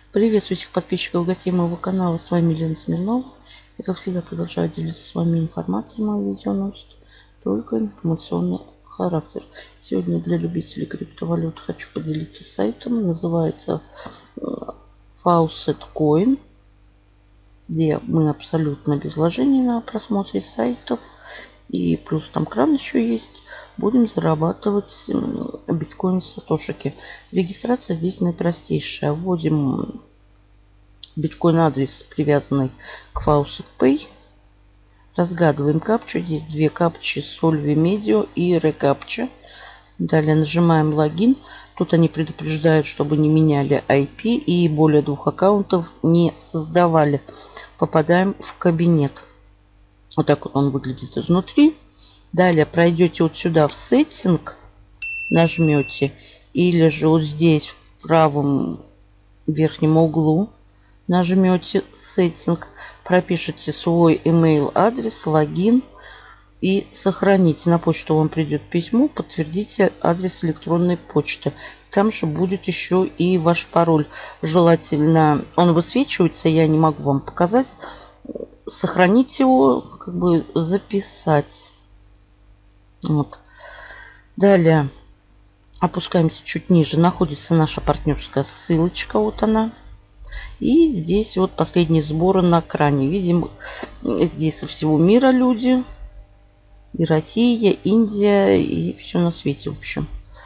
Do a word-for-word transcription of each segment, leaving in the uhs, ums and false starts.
Приветствую всех подписчиков и гостей моего канала. С вами Лена Смирнова. Я, как всегда, продолжаю делиться с вами информацией. Мое видео носит только информационный характер. Сегодня для любителей криптовалют хочу поделиться сайтом. Называется Faucet Coin, где мы абсолютно без вложений на просмотре сайтов. И плюс там кран еще есть. Будем зарабатывать биткоин сатошики. Регистрация здесь наипростейшая. Вводим биткоин адрес, привязанный к Faucet Pay. Разгадываем капчу. Здесь две капчи: Solvi Medio и Recaptcha. Далее нажимаем логин. Тут они предупреждают, чтобы не меняли ай пи и более двух аккаунтов не создавали. Попадаем в кабинет. Вот так вот он выглядит изнутри. Далее пройдете вот сюда в сеттинг, нажмете, или же вот здесь в правом верхнем углу нажмете сеттинг, пропишите свой email адрес, логин и сохраните. На почту вам придет письмо, подтвердите адрес электронной почты. Там же будет еще и ваш пароль. Желательно, он высвечивается, я не могу вам показать. Сохранить его, как бы записать. Вот. Далее опускаемся чуть ниже. Находится наша партнерская ссылочка. Вот она. И здесь вот последние сборы на кране. Видим, здесь со всего мира люди. И Россия, Индия, и все на свете, в общем.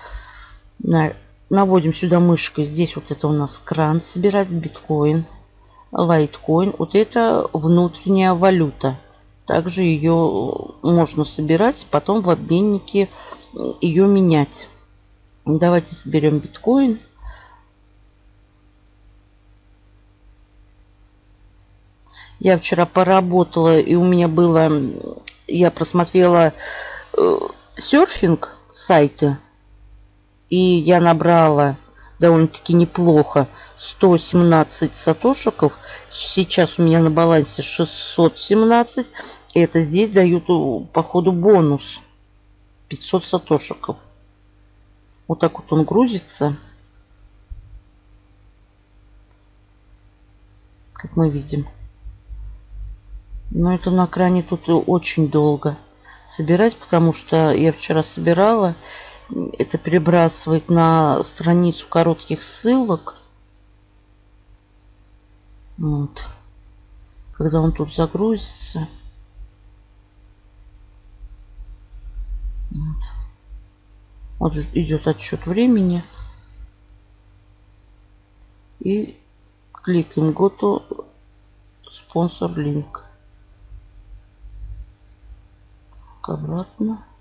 Наводим сюда мышкой. Здесь вот это у нас кран. Собирать биткоин. Лайткоин. Вот это внутренняя валюта. Также ее можно собирать, потом в обменнике ее менять. Давайте соберем биткоин. Я вчера поработала, и у меня было... Я просмотрела э, серфинг сайты. И я набрала довольно-таки неплохо сто семнадцать сатошиков. Сейчас у меня на балансе шестьсот семнадцать. И это здесь дают по ходу бонус пятьсот сатошиков. Вот так вот он грузится. Как мы видим. Но это на кране тут очень долго собирать, потому что я вчера собирала. Это перебрасывает на страницу коротких ссылок. Вот. Когда он тут загрузится. Вот, вот идет отсчет времени. И кликаем Go to Sponsor Link. Обратно.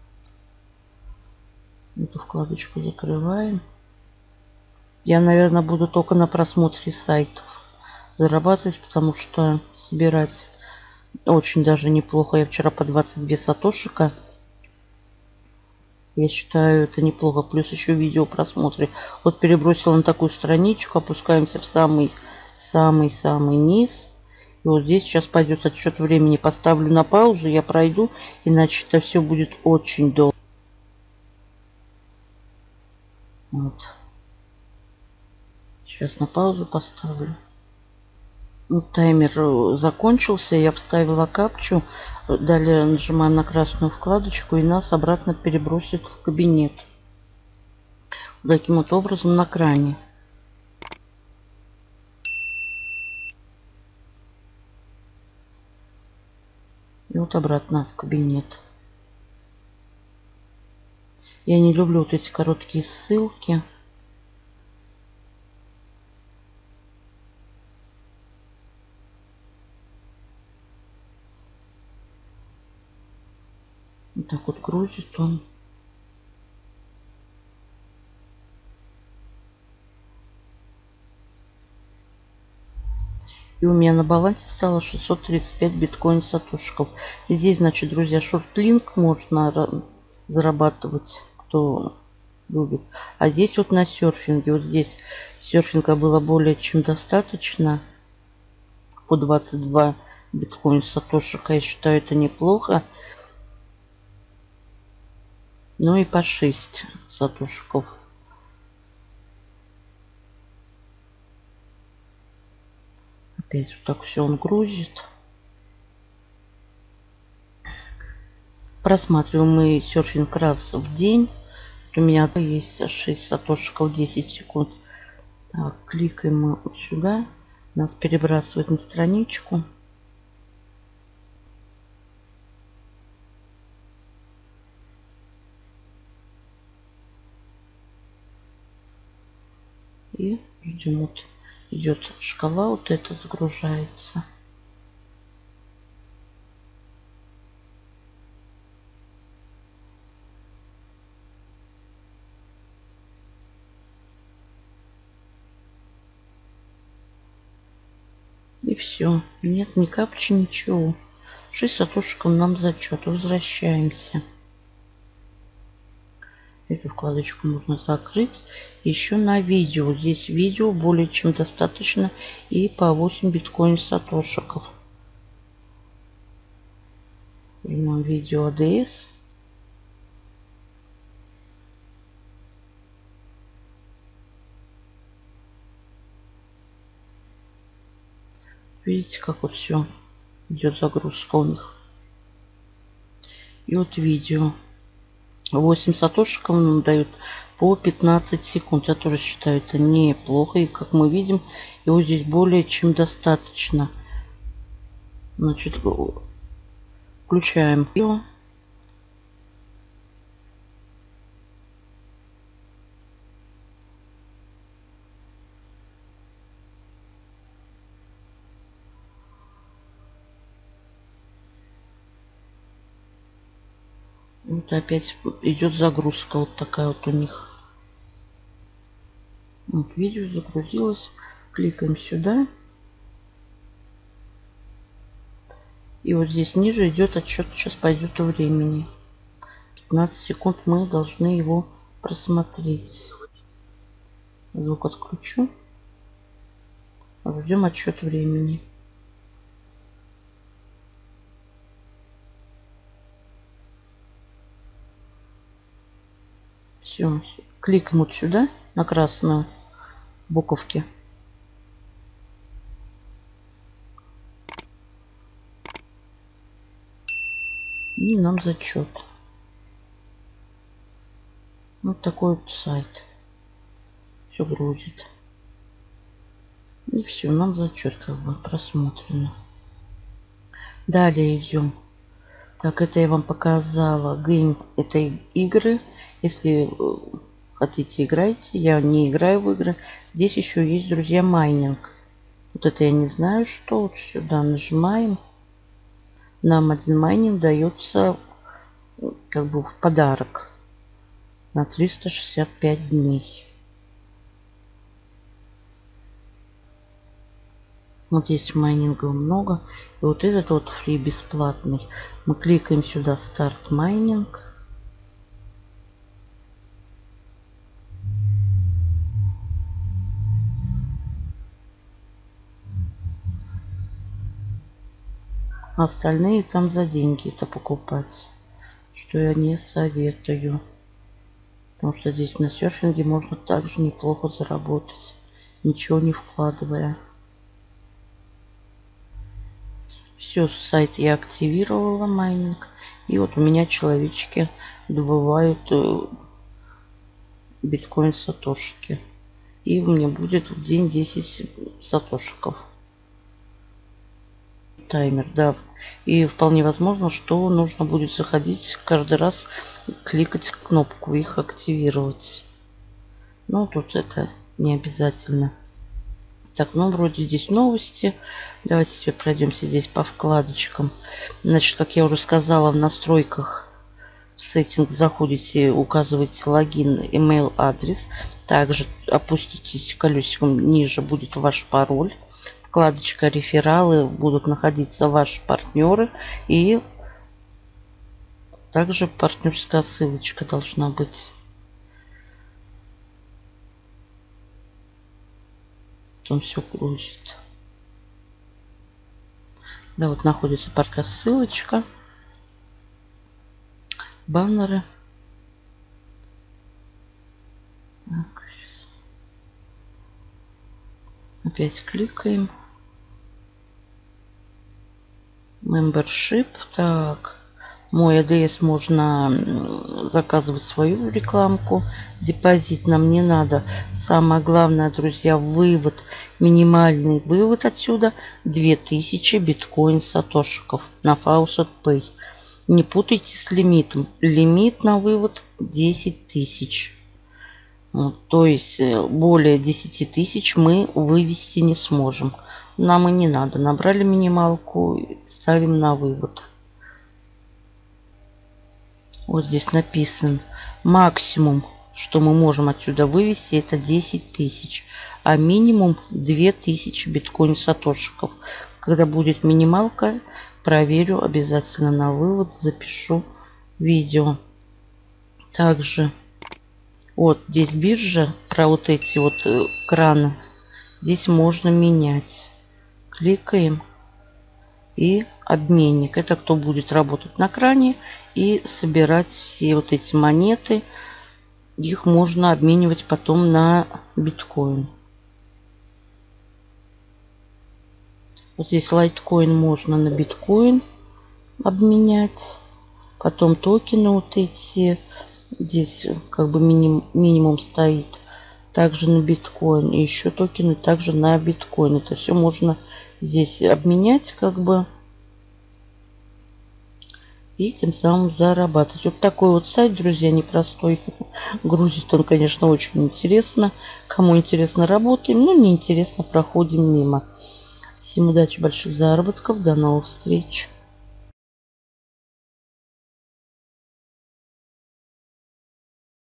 Эту вкладочку закрываем. Я, наверное, буду только на просмотре сайтов зарабатывать, потому что собирать очень даже неплохо. Я вчера по двадцать две сатошика. Я считаю, это неплохо. Плюс еще видео просмотры. Вот перебросила на такую страничку. Опускаемся в самый-самый-самый низ. И вот здесь сейчас пойдет отсчет времени. Поставлю на паузу, я пройду, иначе это все будет очень долго. Вот. Сейчас на паузу поставлю. Вот таймер закончился. Я вставила капчу. Далее нажимаем на красную вкладочку, и нас обратно перебросит в кабинет. Таким вот образом на кране. И вот обратно в кабинет. Я не люблю вот эти короткие ссылки. Вот так вот грузит он. И у меня на балансе стало шестьсот тридцать пять биткоин сатошиков. И здесь, значит, друзья, шортлинк можно зарабатывать, кто любит. А здесь вот на серфинге. Вот здесь серфинга было более чем достаточно. По двадцать два биткоин сатошика. Я считаю, это неплохо. Ну и по шесть сатошиков. Опять вот так все он грузит. Просматриваем мы серфинг раз в день. У меня есть шесть сатошиков десять секунд. Так, кликаем мы вот сюда. Нас перебрасывает на страничку. И ждем. Вот идет шкала, вот это загружается. И все. Нет ни капчи, ничего. шесть сатошиков нам зачет. Возвращаемся. Эту вкладочку можно закрыть. Еще на видео. Здесь видео более чем достаточно. И по восемь биткоин сатошиков. Жмем видео а дэ эс. Видите, как вот все идет загрузка у них. И вот видео. восемь сатошиков нам дают по пятнадцать секунд. Я тоже считаю, это неплохо. И как мы видим, его здесь более чем достаточно. Значит, включаем видео. Вот опять идет загрузка вот такая вот у них. Вот видео загрузилось. Кликаем сюда. И вот здесь ниже идет отчет. Сейчас пойдет времени. пятнадцать секунд мы должны его просмотреть. Звук отключу. Ждем отчет времени. Все. Кликаем вот сюда, на красную буковки. И нам зачет. Вот такой вот сайт. Все грузит. И все, нам зачет как бы просмотрено. Далее идем. Так, это я вам показала. Game это игры. Если хотите, играйте. Я не играю в игры. Здесь еще есть, друзья, майнинг. Вот это я не знаю, что. Вот сюда нажимаем. Нам один майнинг дается как бы в подарок на триста шестьдесят пять дней. Вот здесь майнингов много. И вот этот вот фри бесплатный. Мы кликаем сюда старт майнинг. А остальные там за деньги это покупать. Что я не советую. Потому что здесь на серфинге можно также неплохо заработать. Ничего не вкладывая. Все, сайт я активировала, майнинг. И вот у меня человечки добывают биткоин сатошики. И у меня будет в день десять сатошиков. Таймер, да. И вполне возможно, что нужно будет заходить каждый раз, кликать кнопку, их активировать. Но тут это не обязательно. Так, ну вроде здесь новости. Давайте теперь пройдемся здесь по вкладочкам. Значит, как я уже сказала, в настройках в сеттинг заходите, указываете логин, email адрес. Также опуститесь колесиком ниже, будет ваш пароль. Вкладочка рефералы, будут находиться ваши партнеры. И также партнерская ссылочка должна быть. Он все грузит. Да, вот находится парка ссылочка. Баннеры. Так, опять кликаем. Membership. Так. Мой АДС можно заказывать свою рекламку. Депозит нам не надо. Самое главное, друзья, вывод. Минимальный вывод отсюда две тысячи биткоин сатошиков на Faucet Pay. Не путайте с лимитом. Лимит на вывод десять тысяч. Вот, то есть более десяти тысяч мы вывести не сможем. Нам и не надо. Набрали минималку, ставим на вывод. Вот здесь написан максимум, что мы можем отсюда вывести, это десять тысяч. А минимум две тысячи биткоин сатошиков. Когда будет минималка, проверю обязательно на вывод, запишу видео. Также вот здесь биржа, про вот эти вот краны. Здесь можно менять. Кликаем. И обменник. Это кто будет работать на кране и собирать все вот эти монеты. Их можно обменивать потом на биткоин. Вот здесь лайткоин можно на биткоин обменять. Потом токены вот эти. Здесь как бы миним, минимум стоит. Также на биткоин. И еще токены также на биткоин. Это все можно здесь обменять как бы. И тем самым зарабатывать. Вот такой вот сайт, друзья, непростой. Грузит он, конечно, очень интересно. Кому интересно, работаем. Ну, не интересно, проходим мимо. Всем удачи, больших заработков. До новых встреч.